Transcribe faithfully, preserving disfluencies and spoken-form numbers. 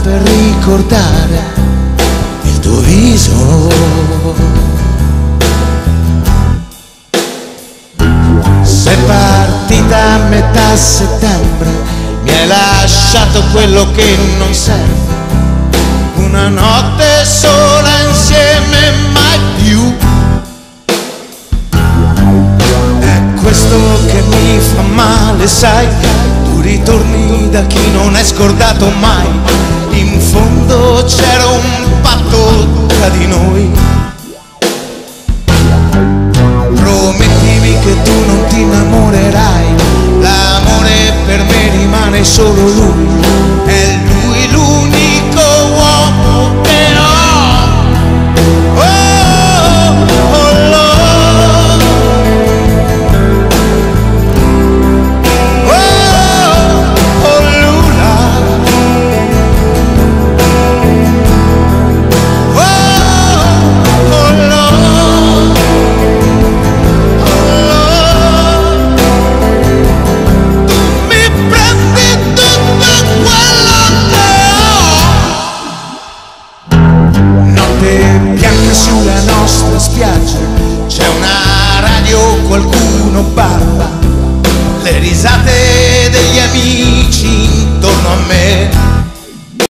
per ricordare il tuo viso. Sei partita a metà settembre, mi hai lasciato quello che non serve, una notte sola insieme, mai più. È questo che mi fa male, sai, tu ritorni da chi non è scordato mai. In fondo c'era un patto tra di noi, promettimi che tu non ti innamorerai, l'amore per me rimane solo lui.